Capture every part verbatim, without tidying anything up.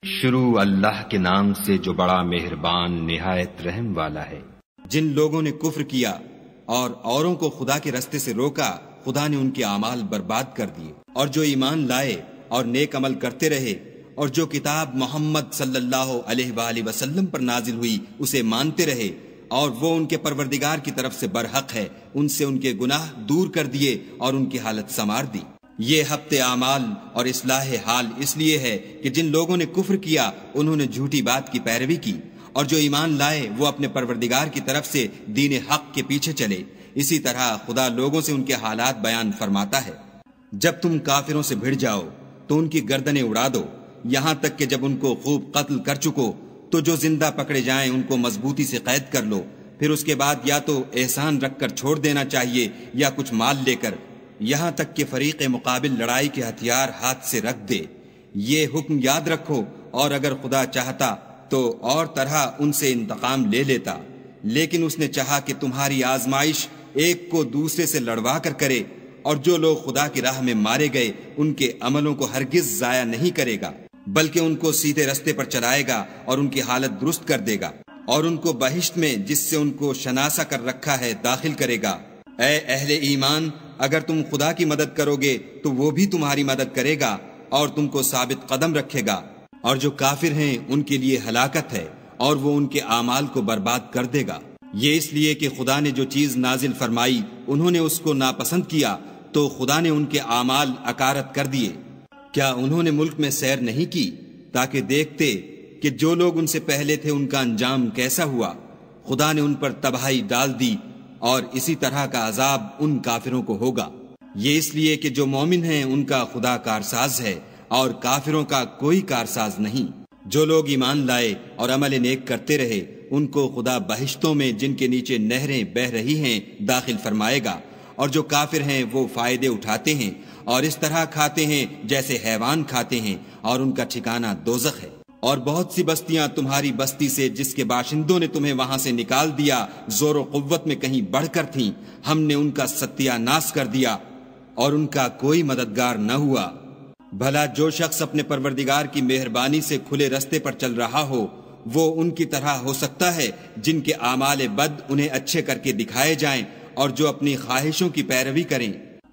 شروع اللہ کے نام سے جو بڑا مہربان نہایت رحم والا ہے۔ جن لوگوں نے کفر کیا اور اوروں کو خدا کے رستے سے روکا، خدا نے ان کے اعمال برباد کر دیے، اور جو ایمان لائے اور نیک عمل کرتے رہے اور جو کتاب محمد صلی اللہ علیہ وآلہ وسلم پر نازل ہوئی اسے مانتے رہے اور وہ ان کے پروردگار کی طرف سے برحق ہے، ان سے ان کے گناہ دور کر دیے اور ان کی حالت سنوار دی۔ یہ ہفتے اعمال اور اصلاح حال اس لیے ہے کہ جن لوگوں نے کفر کیا انہوں نے جھوٹی بات کی پیروی کی، اور جو ایمان لائے وہ اپنے پروردگار کی طرف سے دین حق کے پیچھے چلے۔ اسی طرح خدا لوگوں سے ان کے حالات بیان فرماتا ہے۔ جب تم کافروں سے بھڑ جاؤ تو ان کی گردنیں اڑا دو، یہاں تک کہ جب ان کو خوب قتل کر چکو تو جو زندہ پکڑے جائیں ان کو مضبوطی سے قید کر لو، پھر اس کے بعد یا تو احسان رکھ کر چھوڑ دینا چاہیے یا کچھ مال لے کر، یہاں تک کہ فریق مقابل لڑائی کے ہتھیار ہاتھ سے رکھ دے۔ یہ حکم یاد رکھو، اور اگر خدا چاہتا تو اور طرح ان سے انتقام لے لیتا، لیکن اس نے چاہا کہ تمہاری آزمائش ایک کو دوسرے سے لڑوا کر کرے، اور جو لوگ خدا کی راہ میں مارے گئے ان کے عملوں کو ہرگز ضائع نہیں کرے گا، بلکہ ان کو سیدھے رستے پر چلائے گا اور ان کی حالت درست کر دے گا، اور ان کو بہشت میں جس سے ان کو شناسا کر رکھا ہے داخل کرے گا۔ اے اہل ایمان، اگر تم خدا کی مدد کرو گے تو وہ بھی تمہاری مدد کرے گا اور تم کو ثابت قدم رکھے گا، اور جو کافر ہیں ان کے لیے ہلاکت ہے اور وہ ان کے اعمال کو برباد کر دے گا۔ یہ اس لیے کہ خدا نے جو چیز نازل فرمائی انہوں نے اس کو ناپسند کیا تو خدا نے ان کے اعمال اکارت کر دیے۔ کیا انہوں نے ملک میں سیر نہیں کی تاکہ دیکھتے کہ جو لوگ ان سے پہلے تھے ان کا انجام کیسا ہوا؟ خدا نے ان پر تباہی ڈال دی، اور اسی طرح کا عذاب ان کافروں کو ہوگا۔ یہ اس لیے کہ جو مومن ہیں ان کا خدا کارساز ہے اور کافروں کا کوئی کارساز نہیں۔ جو لوگ ایمان لائے اور عمل نیک کرتے رہے ان کو خدا بہشتوں میں جن کے نیچے نہریں بہہ رہی ہیں داخل فرمائے گا، اور جو کافر ہیں وہ فائدے اٹھاتے ہیں اور اس طرح کھاتے ہیں جیسے حیوان کھاتے ہیں، اور ان کا ٹھکانہ دوزخ ہے۔ اور بہت سی بستیاں تمہاری بستی سے جس کے باشندوں نے تمہیں وہاں سے نکال دیا زور و قوت میں کہیں بڑھ کر تھیں، ہم نے ان کا ستیہ ناش کر دیا اور ان کا کوئی مددگار نہ ہوا۔ بھلا جو شخص اپنے پروردگار کی مہربانی سے کھلے رستے پر چل رہا ہو وہ ان کی طرح ہو سکتا ہے جن کے اعمال بد انہیں اچھے کر کے دکھائے جائیں اور جو اپنی خواہشوں کی پیروی کریں۔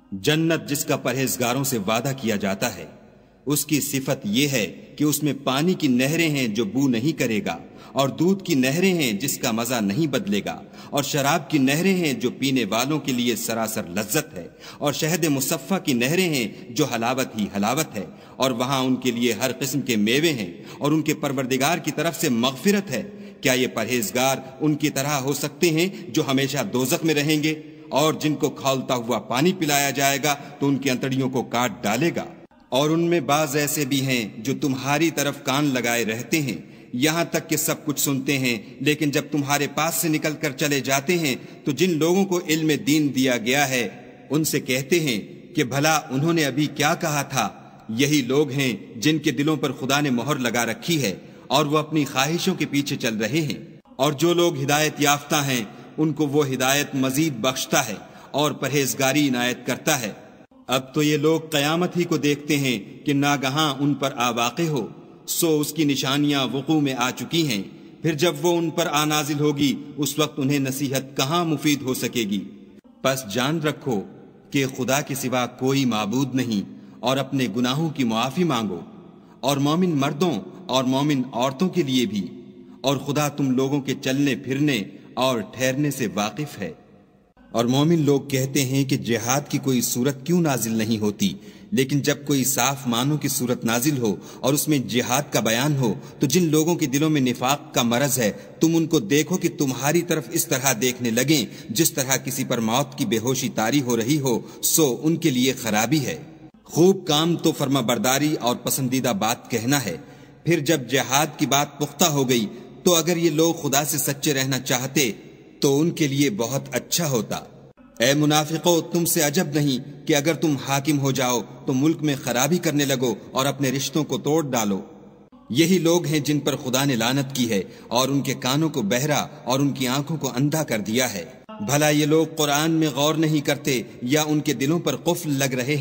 جنت جس کا پرہیزگاروں سے وعدہ کیا جاتا ہے، اس کی صفت یہ ہے کہ اس میں پانی کی نہریں ہیں جو بو نہیں کرے گا، اور دودھ کی نہریں ہیں جس کا مزہ نہیں بدلے گا، اور شراب کی نہریں ہیں جو پینے والوں کے لیے سراسر لذت ہے، اور شہد مصفہ کی نہریں ہیں جو حلاوت ہی حلاوت ہے، اور وہاں ان کے لیے ہر قسم کے میوے ہیں، اور ان کے پروردگار کی طرف سے مغفرت ہے۔ کیا یہ پرہیزگار ان کی طرح ہو سکتے ہیں جو ہمیشہ دوزخ میں رہیں گے، اور جن کو کھولتا ہوا پانی پلایا جائے گا تو ان کی انتڑیوں کو کاٹ ڈالے گا؟ اور ان میں بعض ایسے بھی ہیں جو تمہاری طرف کان لگائے رہتے ہیں، یہاں تک کہ سب کچھ سنتے ہیں، لیکن جب تمہارے پاس سے نکل کر چلے جاتے ہیں تو جن لوگوں کو علم دین دیا گیا ہے ان سے کہتے ہیں کہ بھلا انہوں نے ابھی کیا کہا تھا؟ یہی لوگ ہیں جن کے دلوں پر خدا نے مہر لگا رکھی ہے اور وہ اپنی خواہشوں کے پیچھے چل رہے ہیں۔ اور جو لوگ ہدایت یافتہ ہیں ان کو وہ ہدایت مزید بخشتا ہے اور پرہیزگاری عنایت کرتا ہے۔ اب تو یہ لوگ قیامت ہی کو دیکھتے ہیں کہ ناگہاں ان پر آ واقع ہو، سو اس کی نشانیاں وقوع میں آ چکی ہیں، پھر جب وہ ان پر آ نازل ہوگی اس وقت انہیں نصیحت کہاں مفید ہو سکے گی۔ پس جان رکھو کہ خدا کے سوا کوئی معبود نہیں، اور اپنے گناہوں کی معافی مانگو، اور مومن مردوں اور مومن عورتوں کے لیے بھی، اور خدا تم لوگوں کے چلنے پھرنے اور ٹھہرنے سے واقف ہے۔ اور مومن لوگ کہتے ہیں کہ جہاد کی کوئی صورت کیوں نازل نہیں ہوتی، لیکن جب کوئی صاف معنوں کی صورت نازل ہو اور اس میں جہاد کا بیان ہو تو جن لوگوں کے دلوں میں نفاق کا مرض ہے تم ان کو دیکھو کہ تمہاری طرف اس طرح دیکھنے لگیں جس طرح کسی پر موت کی بے ہوشی طاری ہو رہی ہو، سو ان کے لیے خرابی ہے۔ خوب کام تو فرما برداری اور پسندیدہ بات کہنا ہے، پھر جب جہاد کی بات پختہ ہو گئی تو اگر یہ لوگ خدا سے سچے رہنا چاہتے تو ان کے لیے بہت اچھا ہوتا۔ اے منافقو، تم سے عجب نہیں کہ اگر تم حاکم ہو جاؤ تو ملک میں خرابی کرنے لگو اور اپنے رشتوں کو توڑ ڈالو۔ یہی لوگ ہیں جن پر خدا نے لعنت کی ہے اور ان کے کانوں کو بہرا اور ان کی آنکھوں کو اندھا کر دیا ہے۔ بھلا یہ لوگ قرآن میں غور نہیں کرتے یا ان کے دلوں پر قفل لگ رہے ہیں؟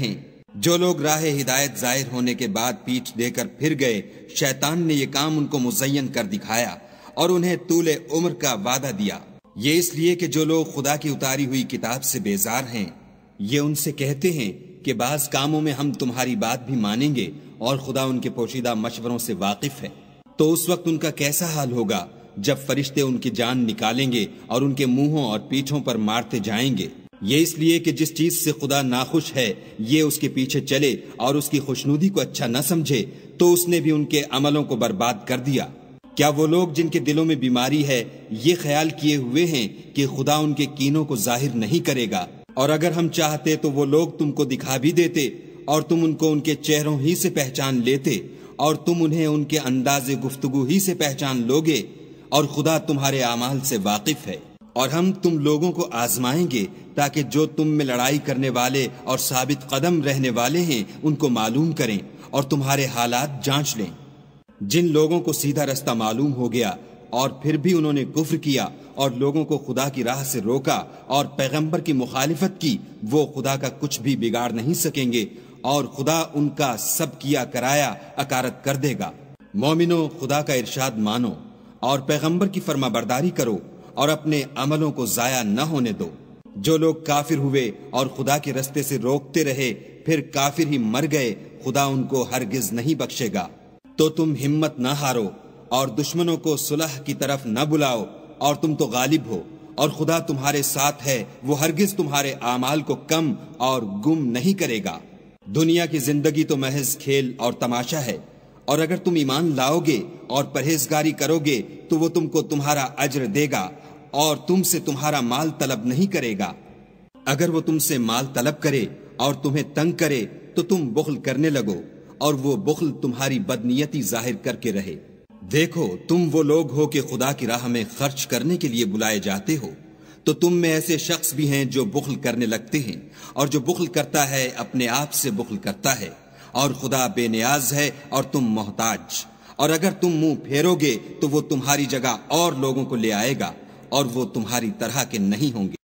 جو لوگ راہ ہدایت ظاہر ہونے کے بعد پیٹھ دے کر پھر گئے، شیطان نے یہ کام ان کو مزین کر دکھایا اور انہیں طول عمر کا وعدہ دیا۔ یہ اس لیے کہ جو لوگ خدا کی اتاری ہوئی کتاب سے بیزار ہیں، یہ ان سے کہتے ہیں کہ بعض کاموں میں ہم تمہاری بات بھی مانیں گے اور خدا ان کے پوشیدہ مشوروں سے واقف ہے۔ تو اس وقت ان کا کیسا حال ہوگا جب فرشتے ان کی جان نکالیں گے اور ان کے منہوں اور پیٹھوں پر مارتے جائیں گے۔ یہ اس لیے کہ جس چیز سے خدا ناخوش ہے یہ اس کے پیچھے چلے اور اس کی خوشنودی کو اچھا نہ سمجھے، تو اس نے بھی ان کے عملوں کو برباد کر دیا۔ کیا وہ لوگ جن کے دلوں میں بیماری ہے یہ خیال کیے ہوئے ہیں کہ خدا ان کے کینوں کو ظاہر نہیں کرے گا؟ اور اگر ہم چاہتے تو وہ لوگ تم کو دکھا بھی دیتے اور تم ان کو ان کے چہروں ہی سے پہچان لیتے اور تم انہیں ان کے انداز گفتگو ہی سے پہچان لوگے، اور خدا تمہارے اعمال سے واقف ہے۔ اور ہم تم لوگوں کو آزمائیں گے تاکہ جو تم میں لڑائی کرنے والے اور ثابت قدم رہنے والے ہیں ان کو معلوم کریں اور تمہارے حالات جانچ لیں۔ جن لوگوں کو سیدھا رستہ معلوم ہو گیا اور پھر بھی انہوں نے کفر کیا اور لوگوں کو خدا کی راہ سے روکا اور پیغمبر کی مخالفت کی، وہ خدا کا کچھ بھی بگاڑ نہیں سکیں گے اور خدا ان کا سب کیا کرایا اکارت کر دے گا۔ مومنو، خدا کا ارشاد مانو اور پیغمبر کی فرما برداری کرو اور اپنے عملوں کو ضائع نہ ہونے دو۔ جو لوگ کافر ہوئے اور خدا کے رستے سے روکتے رہے پھر کافر ہی مر گئے، خدا ان کو ہرگز نہیں بخشے گا۔ تو تم ہمت نہ ہارو اور دشمنوں کو صلح کی طرف نہ بلاؤ، اور تم تو غالب ہو اور خدا تمہارے ساتھ ہے، وہ ہرگز تمہارے اعمال کو کم اور گم نہیں کرے گا۔ دنیا کی زندگی تو محض کھیل اور تماشا ہے، اور اگر تم ایمان لاؤ گے اور پرہیزگاری کرو گے تو وہ تم کو تمہارا اجر دے گا اور تم سے تمہارا مال طلب نہیں کرے گا۔ اگر وہ تم سے مال طلب کرے اور تمہیں تنگ کرے تو تم بخل کرنے لگو، اور وہ بخل تمہاری بدنیتی ظاہر کر کے رہے۔ دیکھو، تم وہ لوگ ہو کہ خدا کی راہ میں خرچ کرنے کے لیے بلائے جاتے ہو، تو تم میں ایسے شخص بھی ہیں جو بخل کرنے لگتے ہیں، اور جو بخل کرتا ہے اپنے آپ سے بخل کرتا ہے، اور خدا بے نیاز ہے اور تم محتاج۔ اور اگر تم منہ پھیرو گے تو وہ تمہاری جگہ اور لوگوں کو لے آئے گا، اور وہ تمہاری طرح کے نہیں ہوں گے۔